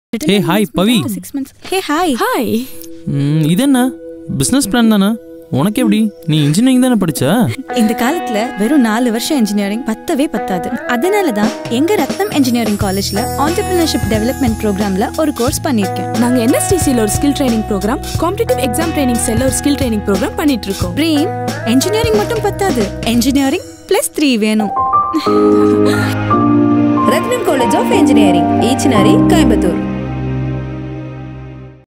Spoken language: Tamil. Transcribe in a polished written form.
Hey, hi, Pavi. 6 months. Hey, hi. Hi. இதென்ன பிசினஸ் பிளான் தானே? உனக்கு எப்படி? நீ இன்ஜினியரிங் தானே படிச்ச? இந்த காலத்துல வெறும் 4 வருஷம் இன்ஜினியரிங் பத்தவே பத்தாது. அதனால தான் எங்க ரத்னம் இன்ஜினியரிங் காலேஜ்ல entrepreneurship development programல ஒரு கோர்ஸ் பண்ணிருக்கேன். நாங்க NSTCல ஒரு skill training programme, competitive exam training செல்ல ஒரு ஸ்கில் ட்ரைனிங் ப்ரோக்ராம் பண்ணிட்டு இருக்கோம். பிரேம், இன்ஜினியரிங் மட்டும் பத்தாது. இன்ஜினியரிங் +3 வேணும். Ratnam College of Engineering, Echinari, Coimbatore.